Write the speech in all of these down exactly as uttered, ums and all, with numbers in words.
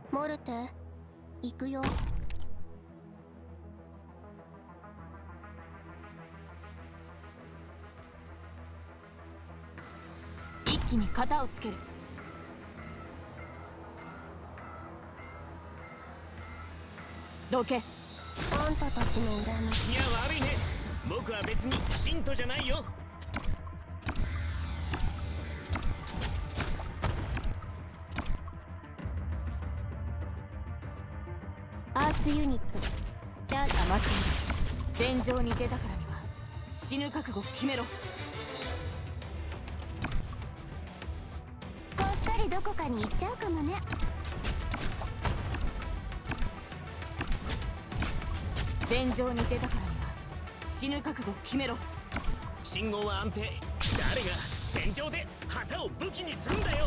モルテ、行くよ。 一気に型をつける。どけ。 あんたたちの恨み。 いや悪いね、僕は別に信徒じゃないよ。 アーツユニットじゃあ黙っている。戦場に出たからには死ぬ覚悟決めろ。 こっそりどこかに行っちゃうかもね。 戦場に出たからには死ぬ覚悟決めろ。 信号は安定。誰が戦場で旗を武器にするんだよ。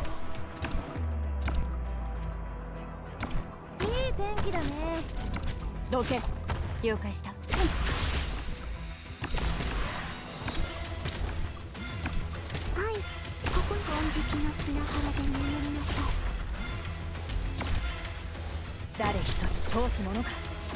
いい天気だね。 どけ。了解した。 はい、ここ金色の砂原で眠りなさい。 誰一人通すものか。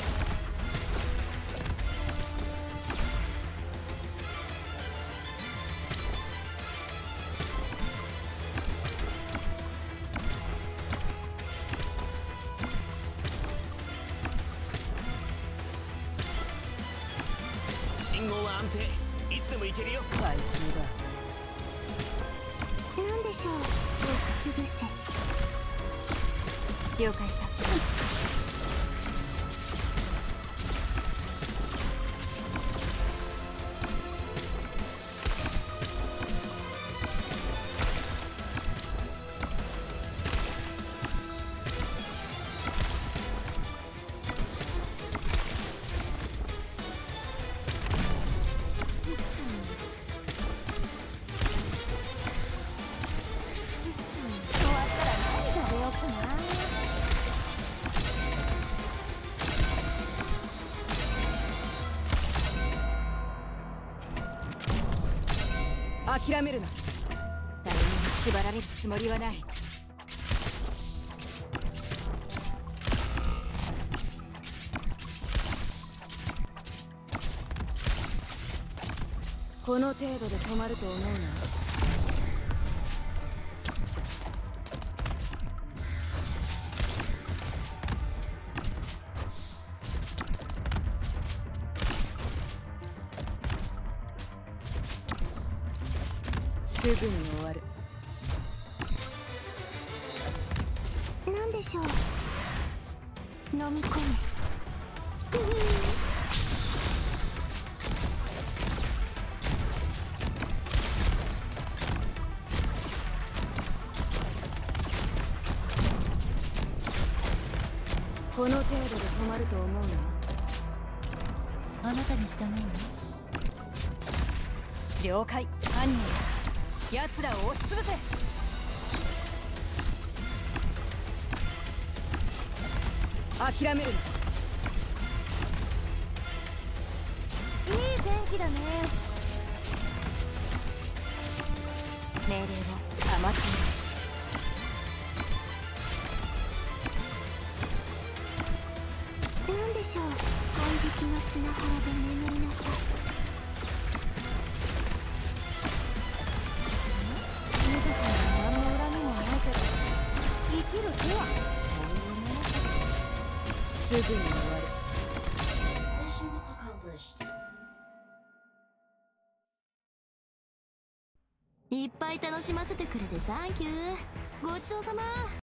信号は安定。いつでも行けるよ。 害虫だ。 なんでしょう。押しつぶせ。 了解した。諦めるな。誰にも縛られるつもりはない。この程度で止まると思うな。すぐに終わる。 なんでしょう。飲み込む。 この程度で止まると思うな。あなたに従うの。了解。犯人だ。奴らを押しつぶせ。諦めるな。いい天気だね。 命令を甘くなんでしょう。金色の砂原で眠りなさい。生きるとはすぐに終わる。 いっぱい楽しませてくれてサンキュー。ごちそうさま。